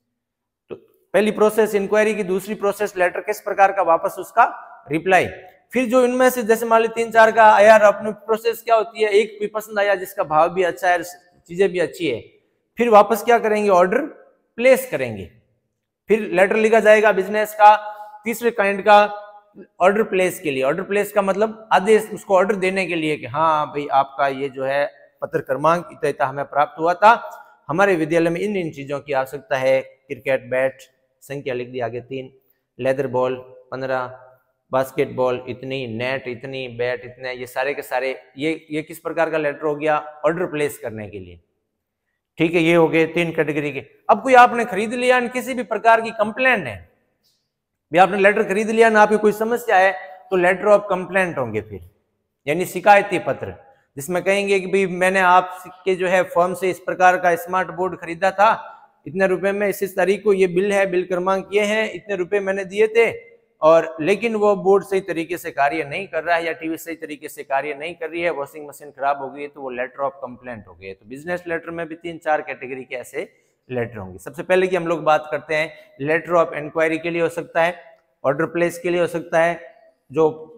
तो पहली प्रोसेस इंक्वायरी की। दूसरी प्रोसेस लेटर किस प्रकार का, वापस उसका रिप्लाई। फिर जो इनमें से जैसे मान ली 3-4 का आया, अपनी प्रोसेस क्या होती है, एक भी पसंद आया जिसका भाव भी अच्छा है, चीजें भी अच्छी है, फिर वापस क्या करेंगे, ऑर्डर प्लेस करेंगे। फिर लेटर लिखा जाएगा बिजनेस का, तीसरे काइंड का ऑर्डर प्लेस के लिए। ऑर्डर प्लेस का मतलब आदेश, उसको ऑर्डर देने के लिए कि हाँ भाई आपका ये जो है पत्र क्रमांक इतना हमें प्राप्त हुआ था, हमारे विद्यालय में इन इन चीजों की आवश्यकता है, क्रिकेट बैट संख्या लिख दी आगे 3, लेदर बॉल 15, बास्केटबॉल इतनी, नेट इतनी, बैट इतने, ये सारे के सारे ये किस प्रकार का लेटर हो गया, ऑर्डर प्लेस करने के लिए। ठीक है, ये हो गए 3 कैटेगरी के। अब कोई आपने खरीद लिया, किसी भी प्रकार की कंप्लेंट है, भी आपने लेटर खरीद लिया ना, आपकी कोई समस्या है, तो लेटर ऑफ कंप्लेंट होंगे फिर, यानी शिकायती पत्र, जिसमें कहेंगे कि भाई मैंने आपके जो है फर्म से इस प्रकार का स्मार्ट बोर्ड खरीदा था, इतने रुपए में, इस तारीख को ये बिल है, बिल क्रमांक ये है, इतने रुपए मैंने दिए थे, और लेकिन वो बोर्ड सही तरीके से कार्य नहीं कर रहा है, या टीवी सही तरीके से कार्य नहीं कर रही है, वॉशिंग मशीन खराब हो गई है, तो वो लेटर ऑफ कंप्लेंट हो गई है। तो बिजनेस लेटर में भी 3-4 कैटेगरी के ऐसे लेटर होंगे। सबसे पहले की हम लोग बात करते हैं, लेटर ऑफ इंक्वायरी के लिए हो सकता है, ऑर्डर प्लेस के लिए हो सकता है, जो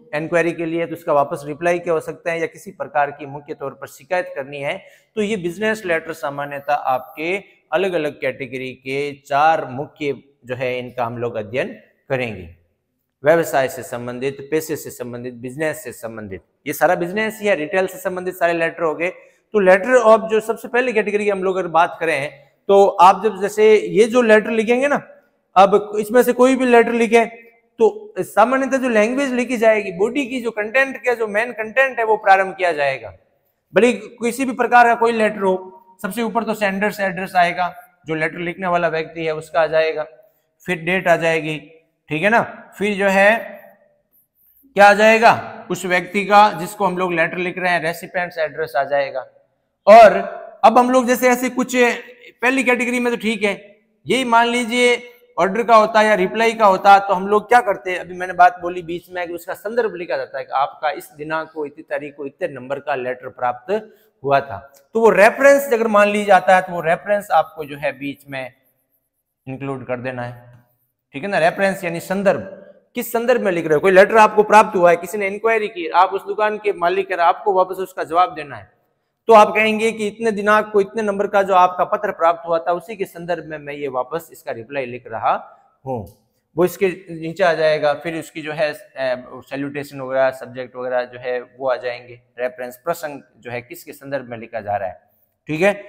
इंक्वायरी के लिए, तो उसका वापस रिप्लाई क्या हो सकता है, या किसी प्रकार की मुख्य तौर पर शिकायत करनी है, तो ये बिजनेस लेटर सामान्यतः आपके अलग अलग कैटेगरी के 4 मुख्य जो है इनका हम लोग अध्ययन करेंगे। व्यवसाय से संबंधित, पैसे से संबंधित, बिजनेस से संबंधित, ये सारा बिजनेस ही है, रिटेल से संबंधित सारे लेटर हो गए। तो लेटर ऑफ जो सबसे पहले कैटेगरी की हम लोग अगर बात करें, तो आप जब जैसे ये जो लेटर लिखेंगे ना, अब इसमें से कोई भी लेटर लिखे तो सामान्यतः जो लैंग्वेज लिखी जाएगी, बॉडी की जो कंटेंट का जो मेन कंटेंट है वो प्रारंभ किया जाएगा। भले किसी भी प्रकार का कोई लेटर हो, सबसे ऊपर तो सेंडर्स एड्रेस आएगा, जो लेटर लिखने वाला व्यक्ति है उसका आ जाएगा, फिर डेट आ जाएगी, ठीक है ना, फिर जो है क्या आ जाएगा, उस व्यक्ति का जिसको हम लोग लेटर लिख रहे हैं रेसिपिएंट्स एड्रेस आ जाएगा। और अब हम लोग जैसे ऐसे कुछ पहली कैटेगरी में तो ठीक है, यही मान लीजिए ऑर्डर का होता है या रिप्लाई का होता, तो हम लोग क्या करते हैं, अभी मैंने बात बोली बीच में कि उसका संदर्भ लिखा जाता है कि आपका इस दिनांक को, इतनी तारीख को, इतने नंबर का लेटर प्राप्त हुआ था। तो वो रेफरेंस अगर मान ली जाता है तो वो रेफरेंस आपको जो है बीच में इंक्लूड कर देना है, ठीक है ना। रेफरेंस यानी संदर्भ, किस संदर्भ में लिख रहे हो, कोई लेटर आपको प्राप्त हुआ है, किसी ने इंक्वायरी की, आप उस दुकान के मालिक हैं, आपको वापस उसका जवाब देना है, तो आप कहेंगे कि इतने दिनांक को, इतने नंबर का जो आपका पत्र प्राप्त हुआ था, उसी के संदर्भ में मैं ये वापस इसका रिप्लाई लिख रहा हूँ, वो इसके नीचे आ जाएगा। फिर उसकी जो है सैल्यूटेशन वगैरह, सब्जेक्ट वगैरह जो है वो आ जाएंगे, रेफरेंस, प्रसंग जो है किसके संदर्भ में लिखा जा रहा है, ठीक है।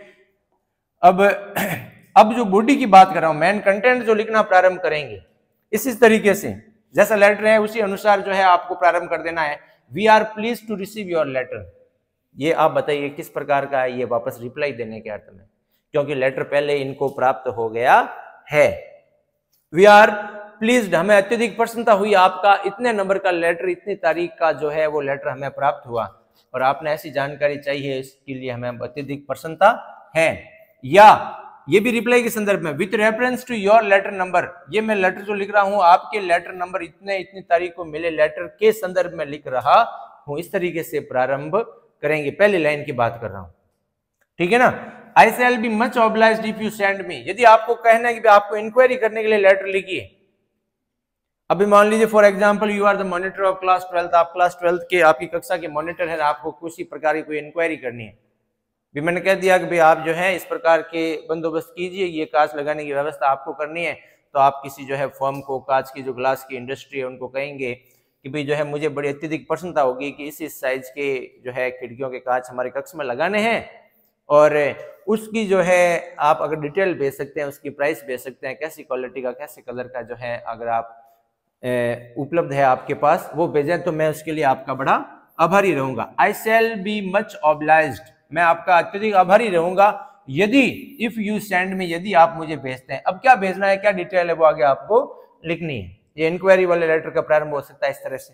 अब जो बॉडी की बात कर रहा हूं, मेन कंटेंट जो लिखना प्रारंभ करेंगे, इसी तरीके से जैसा लेटर है उसी अनुसार जो है आपको प्रारंभ कर देना है। We are please to receive your letter, ये आप बताइए किस प्रकार का है, ये वापस रिप्लाई देने के अर्थ में, क्योंकि लेटर पहले इनको प्राप्त हो गया है। वी आर प्लीज्ड, हमें अत्यधिक प्रसन्नता हुई, आपका इतने नंबर का लेटर, इतनी तारीख का जो है वो लेटर हमें प्राप्त हुआ, और आपने ऐसी जानकारी चाहिए, इसके लिए हमें अत्यधिक प्रसन्नता है। या ये भी रिप्लाई के संदर्भ में, with reference to your letter number, ये मैं लेटर जो लिख रहा हूं आपके लेटर नंबर इतनी तारीख को मिले लेटर के संदर्भ में लिख रहा हूं, इस तरीके से प्रारंभ करेंगे। पहली लाइन की बात कर रहा हूं, ठीक है ना। I shall be much obliged if you send me, यदि आपको कहना है कि आपको इंक्वायरी करने के लिए लेटर लिखिए, अभी मान लीजिए for example you are the monitor of class 12, आप क्लास 12 के, आपकी कक्षा के मॉनिटर है, आपको किसी प्रकार की कोई इंक्वायरी करनी है, भी मैंने कह दिया कि भाई आप जो है इस प्रकार के बंदोबस्त कीजिए, ये कांच लगाने की व्यवस्था आपको करनी है, तो आप किसी जो है फर्म को, कांच की जो ग्लास की इंडस्ट्री है उनको कहेंगे कि भाई जो है मुझे बड़ी अत्यधिक प्रसन्नता होगी कि इस साइज के जो है खिड़कियों के कांच हमारे कक्ष में लगाने हैं, और उसकी जो है आप अगर डिटेल भेज सकते हैं, उसकी प्राइस भेज सकते हैं, कैसी क्वालिटी का, कैसे कलर का जो है अगर आप उपलब्ध है आपके पास, वो भेजें, तो मैं उसके लिए आपका बड़ा आभारी रहूंगा। I shall be much obliged, मैं आपका अत्यधिक आभारी रहूंगा यदि, इफ यू सेंड मी, यदि आप मुझे भेजते हैं। अब क्या भेजना है, क्या डिटेल है, वो आगे आपको लिखनी है। ये इंक्वायरी वाले लेटर का प्रारंभ हो सकता है इस तरह से,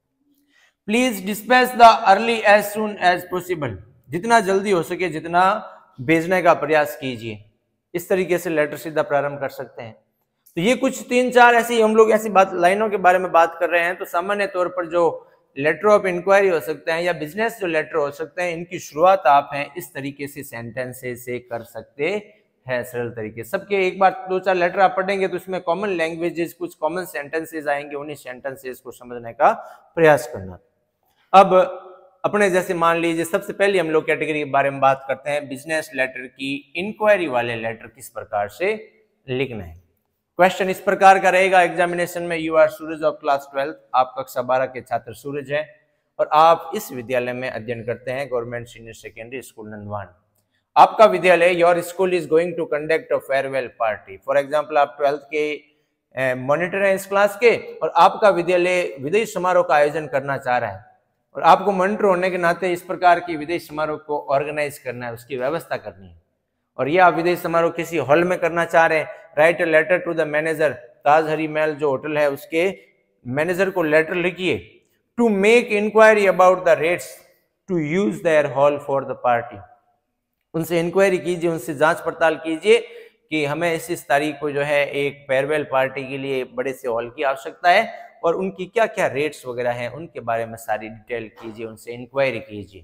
please dispatch the early as soon as possible, जितना जल्दी हो सके जितना भेजने का प्रयास कीजिए, इस तरीके से लेटर सीधा प्रारंभ कर सकते हैं। तो ये कुछ 3-4 ऐसी हम लोग ऐसी बात लाइनों के बारे में बात कर रहे हैं। तो सामान्य तौर पर जो लेटर ऑफ इंक्वायरी हो सकते हैं या बिजनेस जो लेटर हो सकते हैं, इनकी शुरुआत आप हैं इस तरीके से सेंटेंसेस से कर सकते हैं, सरल तरीके। सबके एक बार 2-4 लेटर आप पढ़ेंगे तो इसमें कॉमन लैंग्वेजेस, कुछ कॉमन सेंटेंसेस आएंगे, उन्हीं सेंटेंसेस को समझने का प्रयास करना। अब अपने जैसे मान लीजिए सबसे पहले हम लोग कैटेगरी के बारे में बात करते हैं, बिजनेस लेटर की इंक्वायरी वाले लेटर किस प्रकार से लिखना है। क्वेश्चन इस प्रकार का रहेगा एग्जामिनेशन में, you are Suraj of class 12, आप कक्षा 12 के छात्र सूरज हैं और आप इस विद्यालय में अध्ययन करते हैं, government senior secondary school Nandwan. आपका विद्यालय, your school is going to conduct a farewell party. For example आप 12th के मॉनिटर हैं इस क्लास के, और आपका विद्यालय विदाई समारोह का आयोजन करना चाह रहा है, और आपको मॉनिटर होने के नाते इस प्रकार की विदाई समारोह को ऑर्गेनाइज करना है, उसकी व्यवस्था करनी है। और ये आप विदाई समारोह किसी हॉल में करना चाह रहे हैं, write a letter to the manager, Taj Hari Mahal जो होटल है उसके मैनेजर को लेटर लिखिए, to make inquiry about the rates to use their hall for the party. उनसे इंक्वायरी कीजिए, उनसे जांच पड़ताल कीजिए कि हमें इस तारीख को जो है एक फेयरवेल पार्टी के लिए बड़े से हॉल की आवश्यकता है, और उनकी क्या क्या रेट्स वगैरह हैं उनके बारे में सारी डिटेल कीजिए, उनसे इंक्वायरी कीजिए।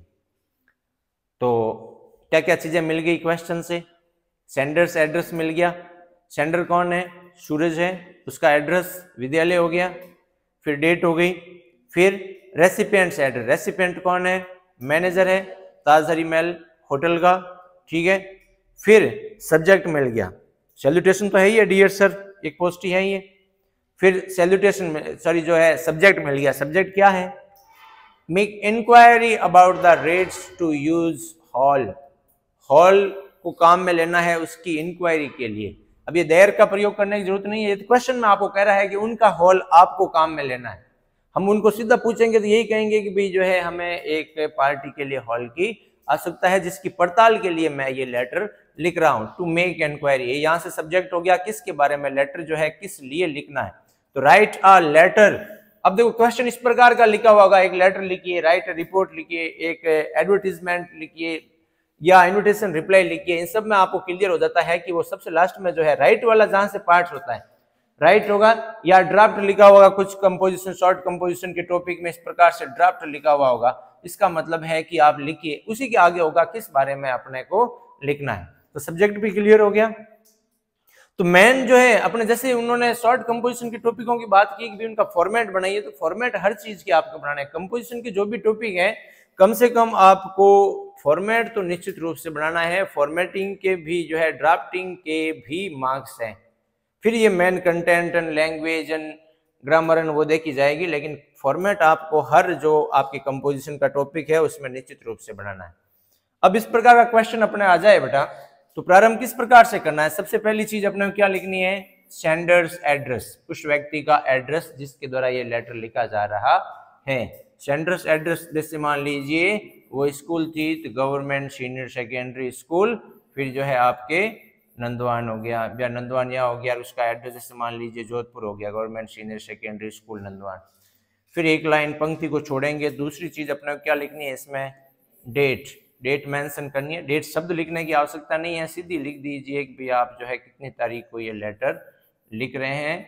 तो क्या क्या चीजें मिल गई क्वेश्चन से, सेंडर्स एड्रेस मिल गया, सेंडर कौन है, सूरज है, उसका एड्रेस विद्यालय हो गया, फिर डेट हो गई, फिर रेसिपिएंट्स एड्रेस, रेसिपिएंट कौन है, मैनेजर है ताज हरी महल होटल का, ठीक है। फिर सब्जेक्ट मिल गया, सैल्यूटेशन तो है ही है, डियर सर एक पोस्ट ही है ये। फिर सैल्यूटेशन में सॉरी जो है सब्जेक्ट मिल गया, सब्जेक्ट क्या है, make inquiry about the rates to use hall, hall को काम में लेना है उसकी इंक्वायरी के लिए। अब ये देयर का प्रयोग करने की जरूरत नहीं है, ये क्वेश्चन में आपको कह रहा है कि उनका हॉल आपको काम में लेना है। हम उनको सीधा पूछेंगे तो यही कहेंगे कि भाई जो है हमें एक पार्टी के लिए हॉल की आवश्यकता है जिसकी पड़ताल के लिए मैं ये लेटर लिख रहा हूं, टू मेक इंक्वायरी। यहां से सब्जेक्ट हो गया किसके बारे में, लेटर जो है किस लिए लिखना है, तो राइट अ लेटर। अब देखो क्वेश्चन इस प्रकार का लिखा हुआ होगा, एक लेटर लिखिए, राइट रिपोर्ट लिखिए, एक एडवर्टीजमेंट लिखिए या इन्विटेशन रिप्लाई लिखिए। इन सब में आपको क्लियर हो जाता है कि वो सबसे लास्ट में जो है राइट वाला जहां से पार्ट होता है राइट होगा, या ड्राफ्ट लिखा होगा कुछ कंपोजिशन शॉर्ट कंपोजिशन के टॉपिक में इस प्रकार से ड्राफ्ट लिखा हुआ होगा, इसका मतलब है कि आप लिखिए, उसी के आगे होगा किस बारे में अपने को लिखना है। तो सब्जेक्ट भी क्लियर हो गया। तो मैन जो है अपने जैसे उन्होंने शॉर्ट कंपोजिशन के टॉपिकों की बात की कि भी उनका फॉर्मेट बनाइए, तो फॉर्मेट हर चीज की आपको बनाना है। कंपोजिशन के जो भी टॉपिक है कम से कम आपको फॉर्मेट तो निश्चित रूप से बनाना है, फॉर्मेटिंग के भी जो है ड्राफ्टिंग के भी मार्क्स हैं। फिर ये main content and language and grammar and वो देखी जाएगी, लेकिन फॉर्मेट आपको हर जो आपकी कंपोजिशन का टॉपिक है उसमें निश्चित रूप से बनाना है। अब इस प्रकार का क्वेश्चन अपने आ जाए बेटा, तो प्रारंभ किस प्रकार से करना है। सबसे पहली चीज अपने क्या लिखनी है, सेंडर्स एड्रेस, उस व्यक्ति का एड्रेस जिसके द्वारा ये लेटर लिखा जा रहा है। सेंडर्स एड्रेस जैसे मान लीजिए वो स्कूल थी तो गवर्नमेंट सीनियर सेकेंडरी स्कूल, फिर जो है आपके नंदवान हो गया या नंदवानिया हो गया, उसका एड्रेस जैसे मान लीजिए जोधपुर हो गया, government senior secondary school Nandwan. फिर एक लाइन पंक्ति को छोड़ेंगे। दूसरी चीज अपने क्या लिखनी है इसमें, डेट, डेट मेंशन करनी है। डेट शब्द लिखने की आवश्यकता नहीं है, सीधी लिख दीजिए कि भी आप जो है कितनी तारीख को ये लेटर लिख रहे हैं,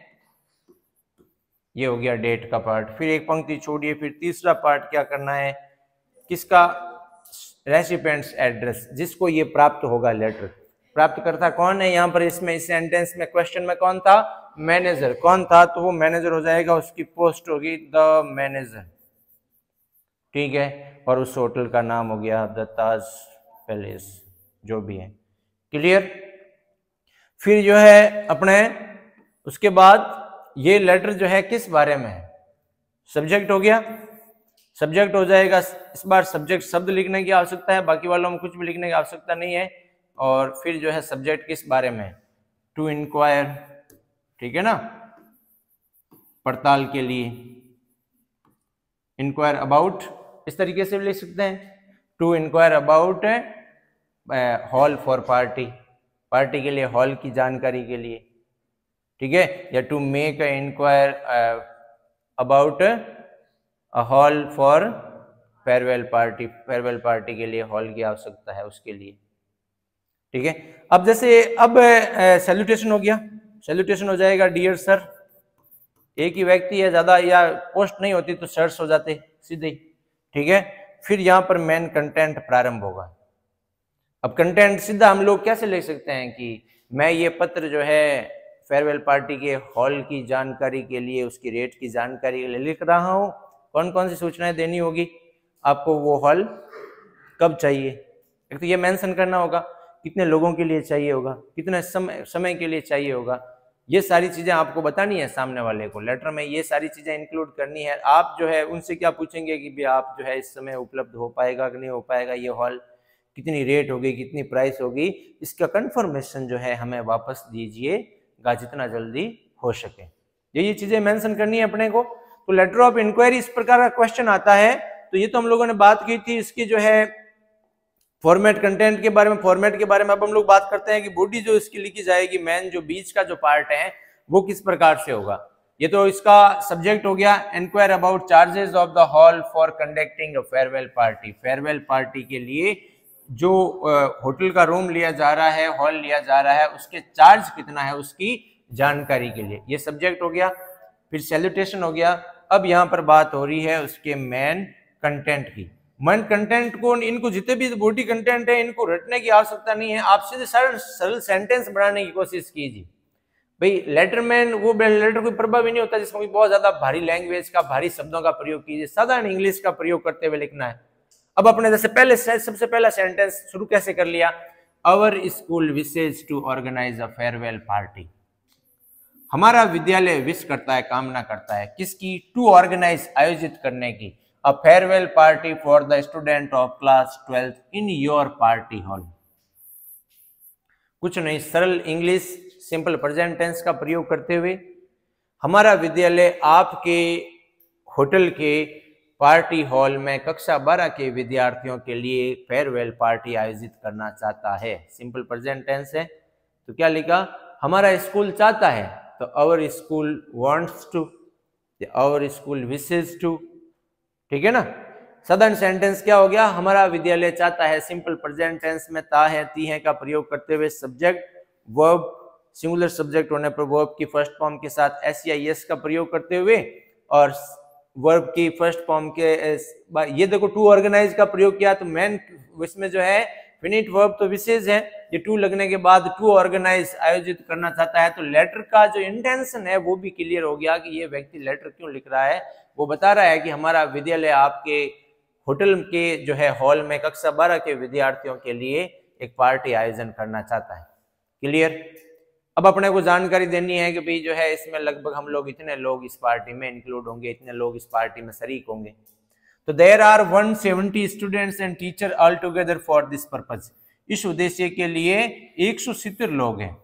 ये हो गया डेट का पार्ट। फिर एक पंक्ति छोड़िए। फिर तीसरा पार्ट क्या करना है, किसका, रेसिपिएंट्स एड्रेस, जिसको ये प्राप्त होगा लेटर। प्राप्तकर्ता कौन है यहाँ पर, इसमें इस सेंटेंस में क्वेश्चन में कौन था, मैनेजर। कौन था, तो वो मैनेजर हो जाएगा, उसकी पोस्ट होगी द मैनेजर, ठीक है। और उस होटल का नाम हो गया द ताज पैलेस, जो भी है, क्लियर। फिर जो है अपने उसके बाद ये लेटर जो है किस बारे में है, सब्जेक्ट हो गया, सब्जेक्ट हो जाएगा। इस बार सब्जेक्ट शब्द लिखने की आवश्यकता है, बाकी वालों में कुछ भी लिखने की आवश्यकता नहीं है। और फिर जो है सब्जेक्ट किस बारे में, टू इंक्वायर, ठीक है ना, पड़ताल के लिए, इंक्वायर अबाउट, इस तरीके से भी लिख सकते हैं, to inquire about hall for party, party के लिए हॉल की जानकारी के लिए, ठीक है। या to make inquire about a hall for farewell party, farewell party के लिए हॉल की आवश्यकता है उसके लिए, ठीक है। अब जैसे अब सैल्यूटेशन हो गया, सैल्यूटेशन हो जाएगा डियर सर, एक ही व्यक्ति है, ज्यादा या पोस्ट नहीं होती तो सर्च हो जाते सीधे, ठीक है। फिर यहाँ पर मेन कंटेंट प्रारंभ होगा। अब कंटेंट सीधा हम लोग कैसे लिख सकते हैं कि मैं ये पत्र जो है फेयरवेल पार्टी के हॉल की जानकारी के लिए, उसकी रेट की जानकारी के लिए लिख रहा हूँ। कौन कौन सी सूचनाएं देनी होगी आपको, वो हॉल कब चाहिए, एक तो ये मेंशन करना होगा, कितने लोगों के लिए चाहिए होगा, कितने समय के लिए चाहिए होगा, ये सारी चीजें आपको बतानी है सामने वाले को। लेटर में ये सारी चीजें इंक्लूड करनी है। आप जो है उनसे क्या पूछेंगे कि भी आप जो है इस समय उपलब्ध हो पाएगा कि नहीं हो पाएगा, ये हॉल कितनी रेट होगी, कितनी प्राइस होगी, इसका कंफर्मेशन जो है हमें वापस दीजिएगा जितना जल्दी हो सके। ये चीजें मेंशन करनी है अपने को। तो लेटर ऑफ इंक्वायरी इस प्रकार का क्वेश्चन आता है। तो ये तो हम लोगों ने बात की थी इसकी जो है फॉर्मेट, कंटेंट के बारे में, फॉर्मेट के बारे में। अब हम लोग बात करते हैं कि बॉडी जो इसकी लिखी जाएगी, मेन जो बीच का जो पार्ट है वो किस प्रकार से होगा। ये तो इसका सब्जेक्ट हो गया, inquire about charges of the hall for conducting a farewell party. Farewell party के लिए जो होटल का रूम लिया जा रहा है, हॉल लिया जा रहा है, उसके चार्ज कितना है उसकी जानकारी के लिए, ये सब्जेक्ट हो गया। फिर सैल्यूटेशन हो गया। अब यहाँ पर बात हो रही है उसके मेन कंटेंट की। मेन कंटेंट को, इनको जितने भी बॉडी कंटेंट है इनको रटने की आवश्यकता नहीं है, आप सीधे सरल सेंटेंस बनाने की कोशिश कीजिए। भाई लेटरमैन वो लेटर कोई प्रभाव ही नहीं होता जिसमें कोई बहुत ज्यादा भारी लैंग्वेज का, भारी शब्दों का प्रयोग कीजिए, साधारण इंग्लिश का प्रयोग करते हुए लिखना है। अब अपने जैसे पहले सबसे पहला सेंटेंस शुरू कैसे कर लिया, our school wishes to organize a farewell party. हमारा विद्यालय विश करता है, कामना करता है किसकी, टू ऑर्गेनाइज आयोजित करने की, a farewell party for the student of class 12 in your party hall. कुछ नहीं, सरल इंग्लिश सिंपल प्रेजेंट टेंस का प्रयोग करते हुए हमारा विद्यालय आपके होटल के पार्टी हॉल में कक्षा 12 के विद्यार्थियों के लिए फेयरवेल पार्टी आयोजित करना चाहता है। सिंपल प्रेजेंट टेंस है, तो क्या लिखा, हमारा स्कूल चाहता है, तो our school wants to, our school wishes to, ठीक है ना। सदन सेंटेंस क्या हो गया, हमारा विद्यालय चाहता है, सिंपल प्रेजेंट टेंस में ता है ती है का प्रयोग करते हुए सब्जेक्ट वर्ब सिंगुलर सब्जेक्ट होने पर वर्ब की फर्स्ट फॉर्म के साथ एस या एस का प्रयोग करते हुए, और वर्ब की फर्स्ट फॉर्म के ये देखो टू ऑर्गेनाइज का प्रयोग किया, तो मेन इसमें जो है फिनिट वर्ब तो विशेष है, ये टू लगने के बाद टू ऑर्गेनाइज आयोजित करना चाहता है, तो लेटर का जो इंटेंशन है वो भी क्लियर हो गया कि ये व्यक्ति लेटर क्यों लिख रहा है। वो बता रहा है कि हमारा विद्यालय आपके होटल के जो है हॉल में कक्षा 12 के विद्यार्थियों के लिए एक पार्टी आयोजन करना चाहता है। क्लियर। अब अपने को जानकारी देनी है कि भाई जो है इसमें लगभग हम लोग इतने लोग इस पार्टी में इंक्लूड होंगे, इतने लोग इस पार्टी में शरीक होंगे। तो there are 170 students and teacher all together for this purpose. इस उद्देश्य के लिए 170 लोग हैं।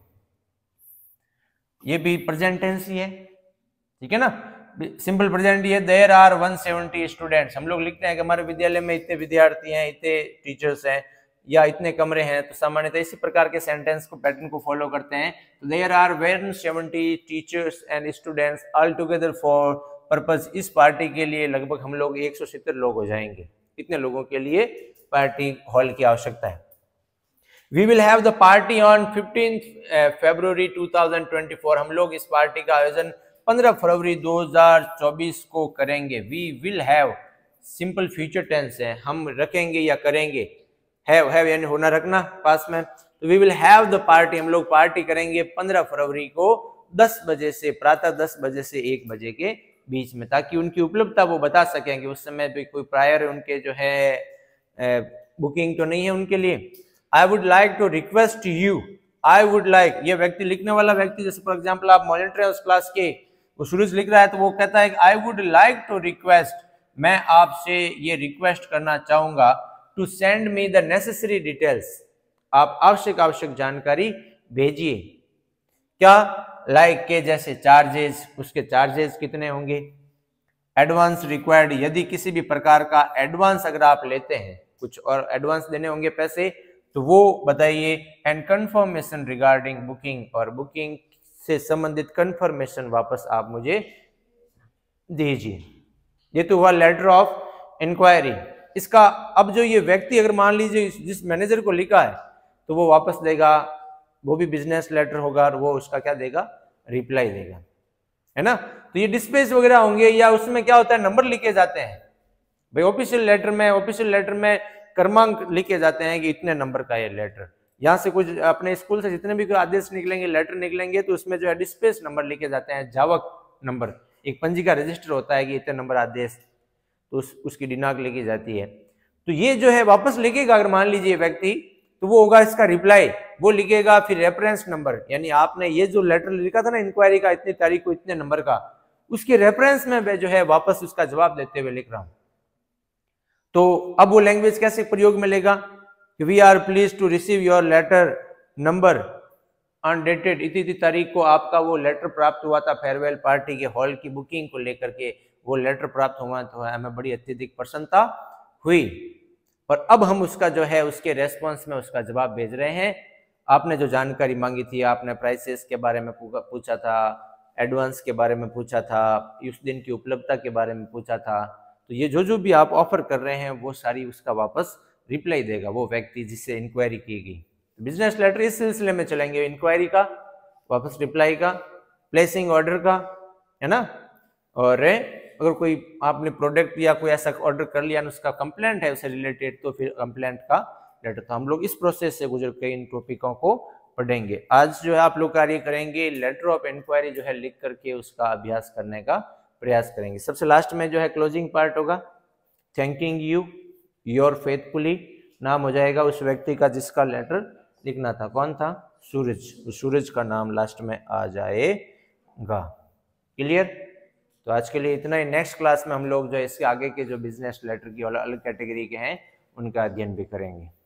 ये भी प्रेजेंट टेंस ही है, ठीक है ना, सिंपल प्रेजेंट ये देयर आर 170 स्टूडेंट्स। हम लोग लिखते हैं कि हमारे विद्यालय में इतने विद्यार्थी हैं, इतने टीचर्स हैं या इतने कमरे हैं, तो सामान्यतः इसी प्रकार के सेंटेंस को पैटर्न को फॉलो करते हैं। तो there are 170 teachers and students all together for purpose. इस पार्टी के लिए लगभग हम लोग 170 लोग हो जाएंगे, इतने लोगों के लिए पार्टी हॉल की आवश्यकता है। We will have the party on 15 February 2024। हम लोग इस पार्टी का आयोजन 15 फरवरी 2024 को करेंगे। We will have simple future tense है, हम रखेंगे या करेंगे, हैव यानी होना रखना पास में। तो we will have the party, हम लोग पार्टी करेंगे 15 फरवरी को 10 बजे से, प्रातः 10 बजे से 1 बजे के बीच में, ताकि उनकी उपलब्धता वो बता सकें कि उस समय भी कोई प्रायर उनके जो है बुकिंग तो नहीं है उनके लिए। I would like to request you, I would like, ये व्यक्ति लिखने वाला व्यक्ति, जैसे फॉर एग्जाम्पल आप मॉनिटर है उस क्लास के, वो शुरू से लिख रहा है तो वो कहता है I would like to request, मैं आपसे ये रिक्वेस्ट करना चाहूंगा, to send me the necessary details, आप आवश्यक जानकारी भेजिए। क्या, लाइक के जैसे चार्जेस, उसके चार्जेस कितने होंगे, एडवांस रिक्वायर्ड, यदि किसी भी प्रकार का एडवांस अगर आप लेते हैं, कुछ और एडवांस देने होंगे पैसे, तो वो बताइए। एंड कंफर्मेशन रिगार्डिंग बुकिंग, और बुकिंग से संबंधित कंफर्मेशन वापस आप मुझे दीजिए। ये तो हुआ लेटर ऑफ इंक्वायरी। इसका अब जो ये व्यक्ति अगर मान लीजिए जिस मैनेजर को लिखा है तो वो वापस देगा, वो भी बिजनेस लेटर होगा और वो उसका क्या देगा, रिप्लाई देगा, है ना। तो ये डिस्पेच वगैरह होंगे, या उसमें क्या होता है नंबर लिखे जाते हैं भाई, ऑफिशियल लेटर में क्रमांक लिखे जाते हैं कि इतने नंबर का ये लेटर। यहाँ से कुछ अपने स्कूल से जितने भी कोई आदेश निकलेंगे, लेटर निकलेंगे, तो उसमें जो है डिस्पेच नंबर लिखे जाते हैं, जावक नंबर, एक पंजी का रजिस्टर होता है कि इतने नंबर आदेश, तो उसकी दिनांक लिखी जाती है। तो ये जो है वापस लिखेगा अगर मान लीजिए व्यक्ति, तो वो होगा इसका रिप्लाई, वो लिखेगा फिर रेफरेंस नंबर, यानी आपने ये जो लेटर लिखा था ना इंक्वायरी का, इतनी तारीख को इतने नंबर का, उसके रेफरेंस में जो है वापस उसका जवाब देते हुए लिख रहा हूं। तो अब वो लैंग्वेज कैसे प्रयोग में लेगा, we are please to receive your letter number on dated, इतनी तारीख को आपका वो लेटर प्राप्त हुआ था, फेयरवेल पार्टी के हॉल की बुकिंग को लेकर के वो लेटर प्राप्त हुआ, तो हमें बड़ी अत्यधिक प्रसन्नता हुई। और अब हम उसका जो है उसके रेस्पॉन्स में उसका जवाब भेज रहे हैं। आपने जो जानकारी मांगी थी, आपने प्राइसेस के बारे में पूछा था, एडवांस के बारे में पूछा था, उस दिन की उपलब्धता के बारे में पूछा था, तो ये जो भी आप ऑफर कर रहे हैं वो सारी उसका वापस रिप्लाई देगा वो व्यक्ति जिससे इंक्वायरी की गई। बिजनेस लेटर इस सिलसिले में चलेंगे, इंक्वायरी का, वापस रिप्लाई का, प्लेसिंग ऑर्डर का, है ना। और अगर कोई आपने प्रोडक्ट या कोई ऐसा ऑर्डर कर लिया, उसका कंप्लेंट है उससे रिलेटेड, तो फिर कंप्लेंट का लेटर। तो हम लोग इस प्रोसेस से गुजर के इन टॉपिकों को पढ़ेंगे। आज जो है आप लोग कार्य करेंगे, लेटर ऑफ इंक्वायरी जो है लिख करके उसका अभ्यास करने का प्रयास करेंगे। सबसे लास्ट में जो है क्लोजिंग पार्ट होगा, थैंकिंग यू योर फेथफुली, नाम हो जाएगा उस व्यक्ति का जिसका लेटर लिखना था। कौन था? सूरज। सूरज का नाम लास्ट में आ जाएगा। क्लियर? तो आज के लिए इतना ही। नेक्स्ट क्लास में हम लोग जो इसके आगे के जो बिजनेस लेटर की अलग अलग कैटेगरी के हैं उनका अध्ययन भी करेंगे।